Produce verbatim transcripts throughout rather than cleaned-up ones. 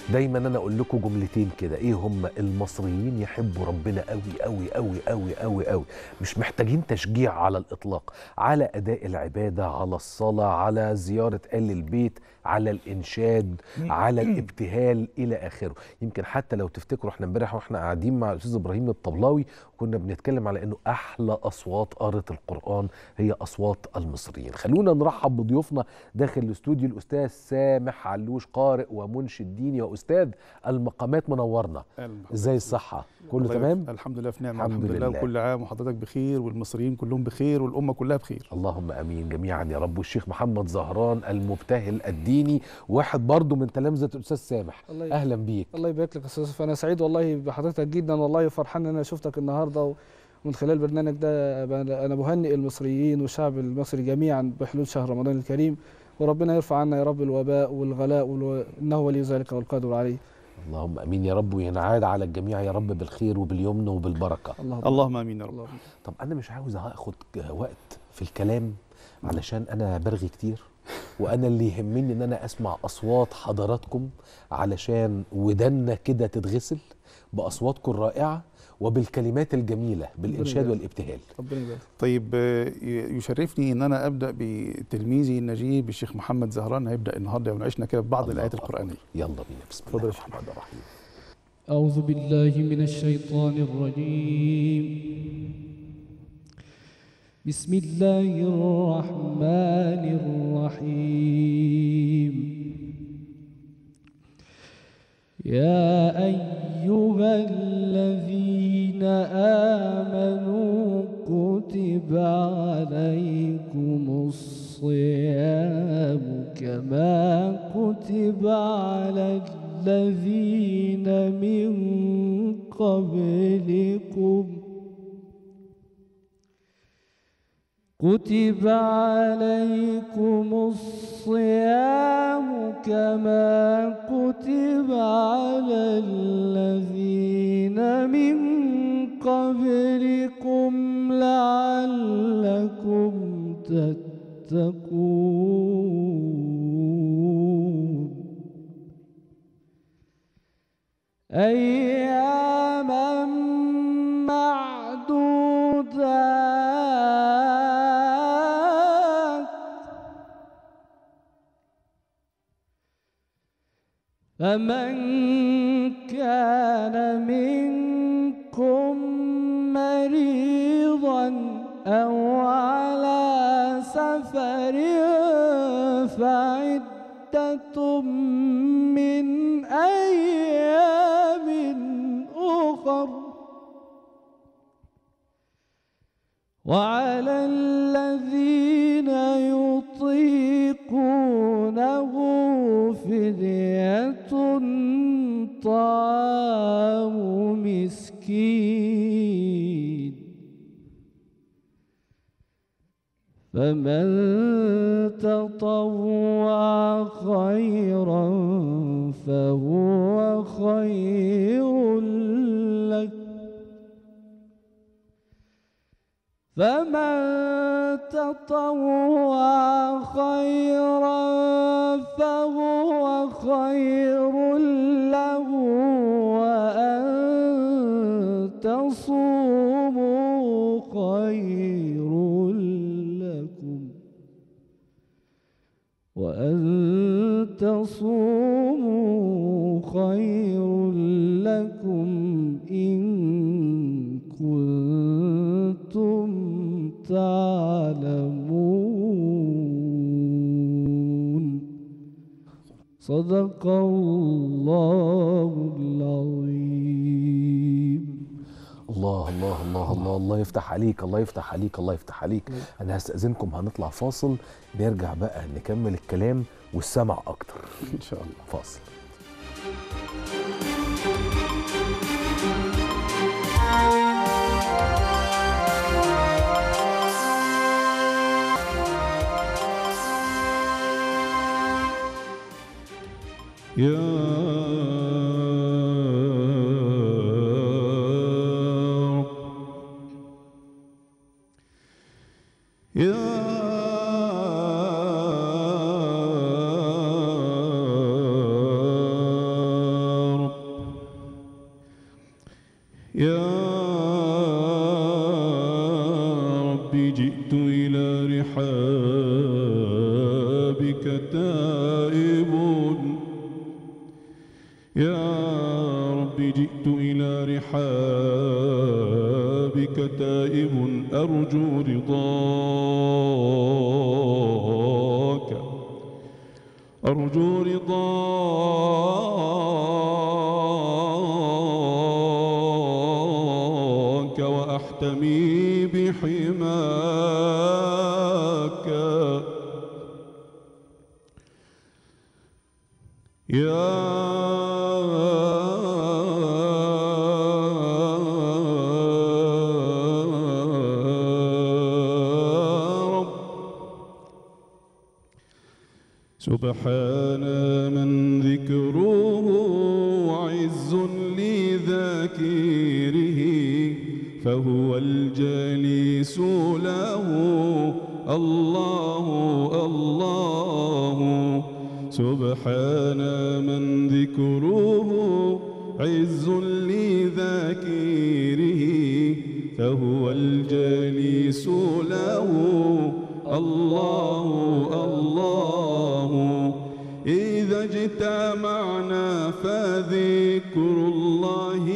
دايما انا اقول لكم جملتين كده، ايه هم؟ المصريين يحبوا ربنا قوي قوي قوي قوي قوي قوي، مش محتاجين تشجيع على الاطلاق، على اداء العباده، على الصلاه، على زياره ال البيت، على الانشاد، على الابتهال الى اخره. يمكن حتى لو تفتكروا احنا امبارح واحنا قاعدين مع الاستاذ ابراهيم الطبلاوي كنا بنتكلم على انه احلى اصوات قارئة القرآن هي اصوات المصريين. خلونا نرحب بضيوفنا داخل الاستوديو، الاستاذ سامح علوش، قارئ ومنشد ديني واستاذ المقامات، منورنا. ازاي الصحة؟ كله تمام؟ الحمد لله في نعمة، الحمد, الحمد لله. لله. وكل عام وحضرتك بخير والمصريين كلهم بخير والأمة كلها بخير. اللهم امين جميعا يا رب. والشيخ محمد زهران المبتهل الديني، واحد برضه من تلامذة الاستاذ سامح، اهلا بيك. الله يبارك لك يا استاذ. انا سعيد والله بحضرتك جدا، والله فرحان ان انا شفتك النهارده، ومن خلال البرنامج ده انا بهنئ المصريين والشعب المصري جميعا بحلول شهر رمضان الكريم، وربنا يرفع عنا يا رب الوباء والغلاء والو... انه ولي ذلك والقادر عليه. اللهم امين يا رب، وينعاد على الجميع يا رب بالخير وباليمن وبالبركه. اللهم, اللهم امين يا رب. طب انا مش عاوز اخد وقت في الكلام علشان انا برغي كتير، وانا اللي يهمني ان انا اسمع اصوات حضراتكم علشان ودنا كده تتغسل باصواتكم الرائعه وبالكلمات الجميله بالانشاد والابتهال. طيب يشرفني ان انا ابدا بتلميذي النجيب الشيخ محمد زهران، هيبدا النهارده ونعيشنا كده ببعض الايات القرانيه. يلا بينا، بسم الله الرحمن الرحيم. اعوذ بالله من الشيطان الرجيم. بسم الله الرحمن الرحيم. يا أيها الذين آمنوا كتب عليكم الصيام كما كتب على الذين من قبلكم كتب عليكم الصيام كما كتب على الذين من قبلكم لعلكم تتقون. أياما معدودات فمن كان منكم مريضا أو على سفر فعدة من أيام أخر وعلى الذين يطيقونه فدية طعام مسكين فمن تطوع خيرا فهو خير له فمن تطوع خيرا فهو خير له وأن تصوموا خير لكم وأن تصوموا خير لكم إن كنتم تعلمون. صدق الله العظيم. الله الله الله الله الله يفتح عليك، الله يفتح عليك، الله يفتح عليك. انا هستأذنكم هنطلع فاصل، نرجع بقى نكمل الكلام والسمع اكتر ان شاء الله. فاصل. يا تائب أرجو رضاك أرجو رضاك وأحتمي بحماك يا سبحان من ذكره عز لذاكره فهو الجليس له الله الله سبحان من ذكره عز لذاكره فهو الجليس له الله الله إذا اجتمعنا فذكر الله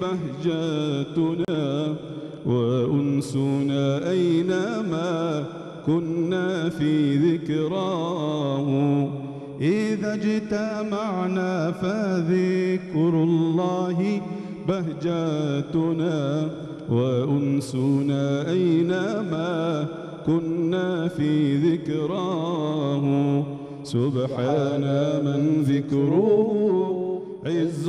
بهجتنا وأنسنا أينما كنا في ذكراه إذا اجتمعنا فذكر الله بهجتنا وأنسنا أينما كنا في ذكراه سبحان من ذكره عز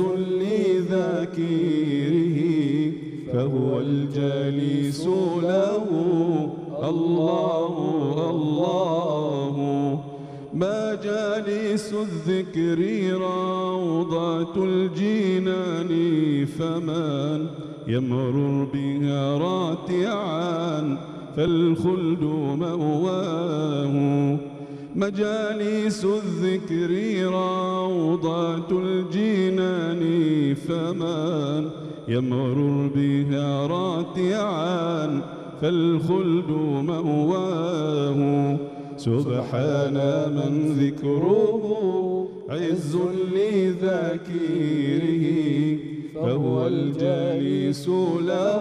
لذاكره فهو الجليس له الله الله مجالس الذكر روضة الجنان فمن يمرر بها راتعا فالخلد مأواه مجالس الذكر روضة الجنان فمن يمرر بها راتعا فالخلد مأواه سبحان من ذكره عز لذاكره فهو الجليس له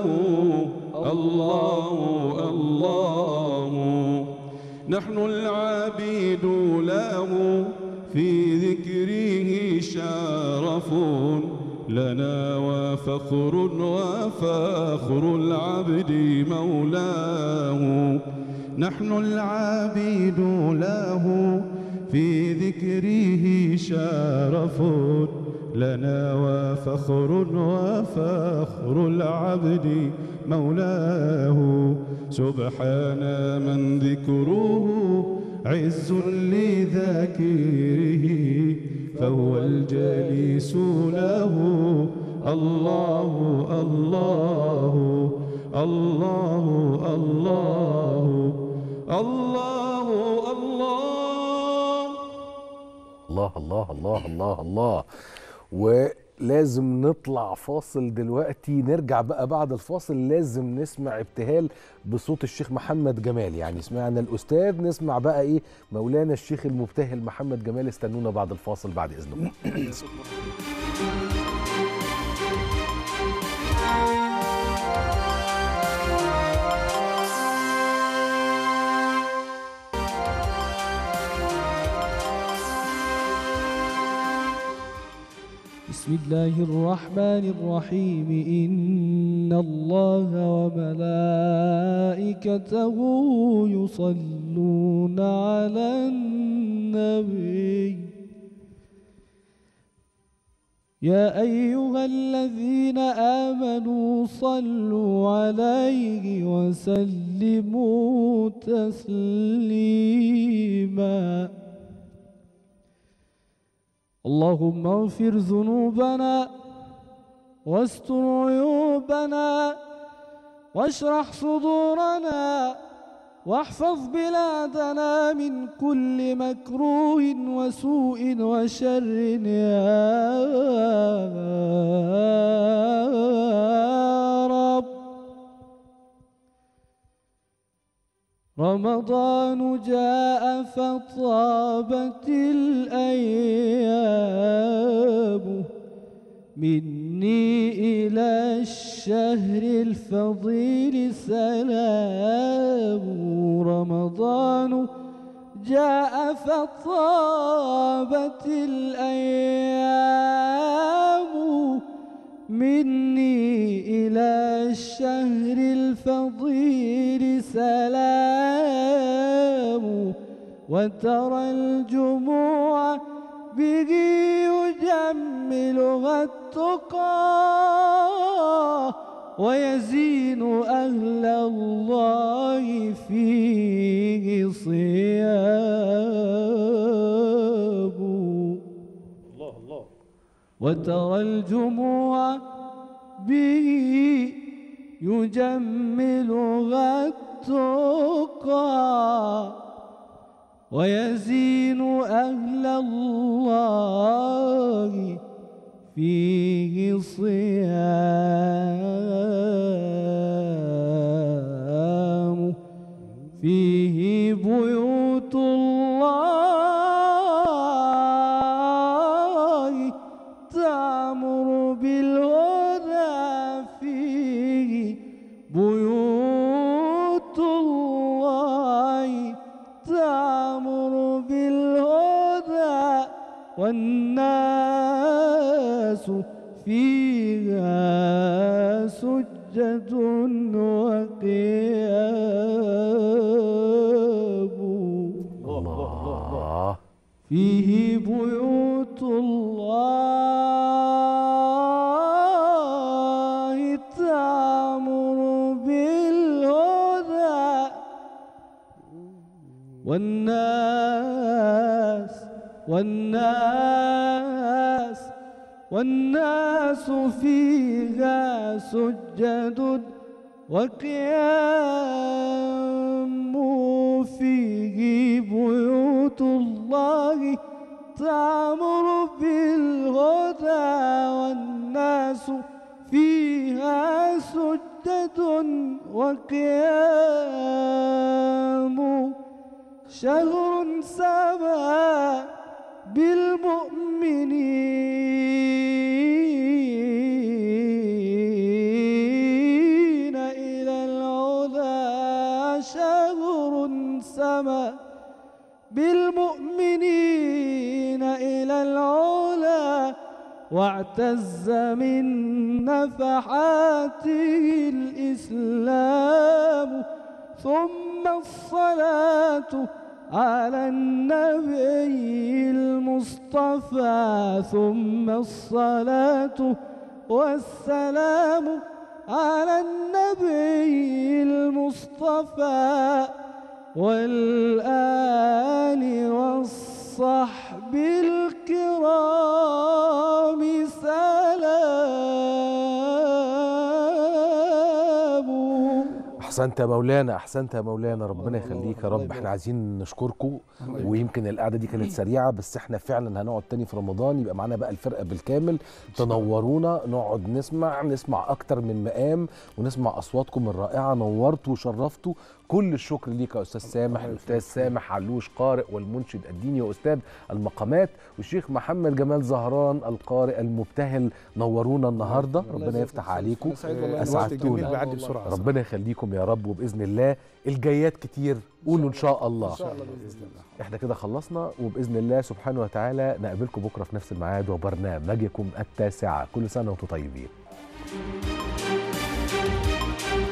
الله الله نحن العبيد له في ذكره شرف لنا وفخر وفخر العبد مولاه نحن العبيد له في ذكره شرف لنا وفخر وفخر العبد مولاه سبحان من ذكره عز لذاكره فهو الجليس له الله الله الله الله الله الله الله الله الله الله ولازم نطلع فاصل دلوقتي. نرجع بقى بعد الفاصل لازم نسمع ابتهال بصوت الشيخ محمد جمال. يعني سمعنا الأستاذ، نسمع بقى إيه مولانا الشيخ المبتهل محمد جمال. استنونا بعد الفاصل بعد إذنكم. بسم الله الرحمن الرحيم إن الله وملائكته يصلون على النبي يا أيها الذين آمنوا صلوا عليه وسلموا تسليما اللهم اغفر ذنوبنا واستر عيوبنا واشرح صدورنا واحفظ بلادنا من كل مكروه وسوء وشر يا رب. رمضان جاء فطابت الأيام من مني إلى الشهر الفضيل سلام رمضان جاء فطابت الأيام مني إلى الشهر الفضيل سلام وترى الجموع به يجملها التقى ويزين أهل الله فيه صيام الله الله وترى الجموع به يجملها التقى ويزين أهل الله فيه صيام فيه بيوت الله تأمر بالهدى فيه بيوت الله تأمر بالهدى والناس فيها سجد وقيام الله فيه بيوت الله تأمر بالهدى والناس والناس والناس فيها سجد وقيام فيه بيوت الله تأمر بالهدى والناس فيها سجد وقيام شهر سما بالمؤمنين إلى العلا شهر سما بالمؤمنين إلى العلا واعتز من نفحاته الإسلام ثم الصلاة على النبي المصطفى ثم الصلاة والسلام على النبي المصطفى والآل والصحب الكرام سلام. احسنت يا مولانا، احسنت يا مولانا، ربنا يخليك يا رب. احنا عايزين نشكركم، ويمكن القعده دي كانت سريعه بس احنا فعلا هنقعد تاني في رمضان، يبقى معانا بقى الفرقه بالكامل، تنورونا نقعد نسمع نسمع اكتر من مقام ونسمع اصواتكم الرائعه. نورتوا وشرفتوا. كل الشكر ليك يا استاذ سامح، الاستاذ سامح علوش قارئ والمنشد الديني واستاذ المقامات، والشيخ محمد جمال زهران القارئ المبتهل. نورونا النهارده، ربنا يفتح عليكم، اسعدتونا، ربنا يخليكم يا رب. وباذن الله الجايات كتير، قولوا ان شاء الله. احنا كده خلصنا، وباذن الله سبحانه وتعالى نقابلكم بكره في نفس الميعاد وبرنامجكم التاسعه. كل سنه وانتم طيبين.